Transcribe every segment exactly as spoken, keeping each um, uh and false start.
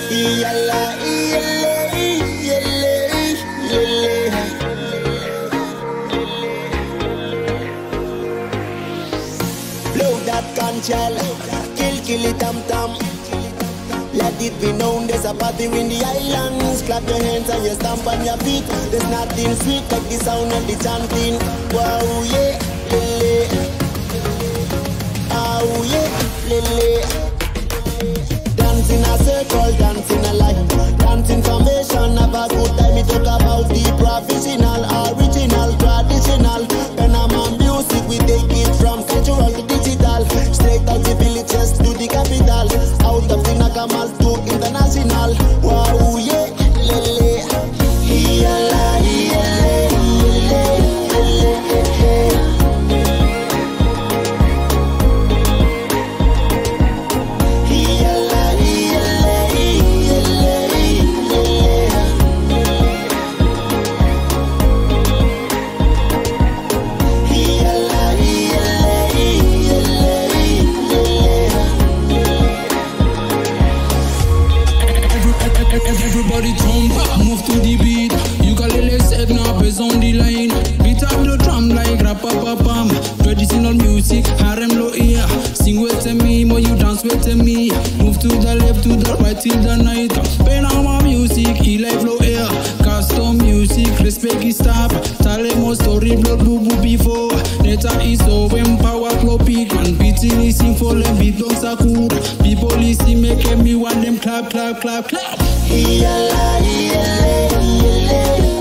Yalla, yalla, yalla, yalla. Blow that conchal, kill, kill it, tam tam. Let it be known there's a party in the islands. Clap your hands and you stamp on your feet. There's nothing sweet like the sound of the chanting. Wow, yeah, lele. Oh, yeah, lele. Dance in a circle, dance in a line. Dance in formation, have a good time. We talk about the professional, original, traditional. Panama music, we take it from cultural to digital. Straight out the villages to the capital. Out of the Nagamal to international. Wow, yeah, lele. Yalla, yalla, everybody jump, move to the beat. You can let set now is on the line. Beat up the drum like rap-a-pa-pam. Traditional music, harem low ear. Sing with me, more you dance with me. Move to the left, to the right till the night. Panama music, e-life low air. Custom music, respect is stop. Talemo story, blood boo boo before. Neta is so empower, flow peak. And beating is sing for them, beat don't sakur. People listen, make me want them clap, clap, clap, clap. Yalla, yalla, yalla.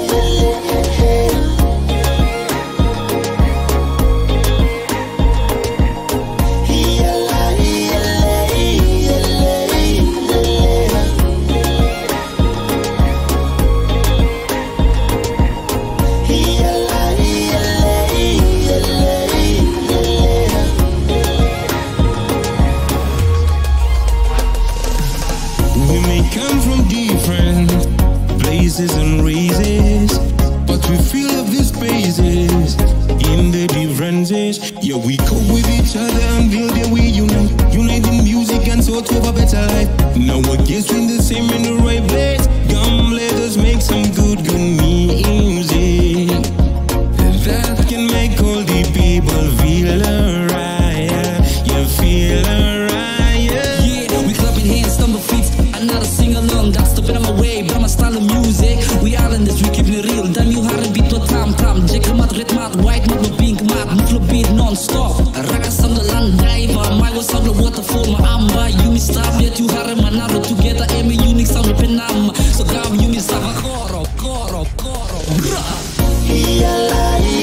Come from different places and races, but we feel of these spaces in the differences. Yeah, we cope with each other until that we unite. Unite in music and so to have a better life. Now I guess we're in the same in the right place. Come, let us make some good, good music that can make all the people feel alright. You feel alright. Yeah, yeah, we clapping hands, stomach feet. Another sing along, that's the better my way, but my style of music. We islanders, we keeping it real. Damn you hard beat to tam tam. Jack mat, red mat, white mat, no pink mat, move beat non-stop. Raka sang the land diver, my was on the waterfall, my amba. You me stop, yet you hard manaro together, every unique sound of Penam. So come you me stop a coro, coro, coro. Yalla,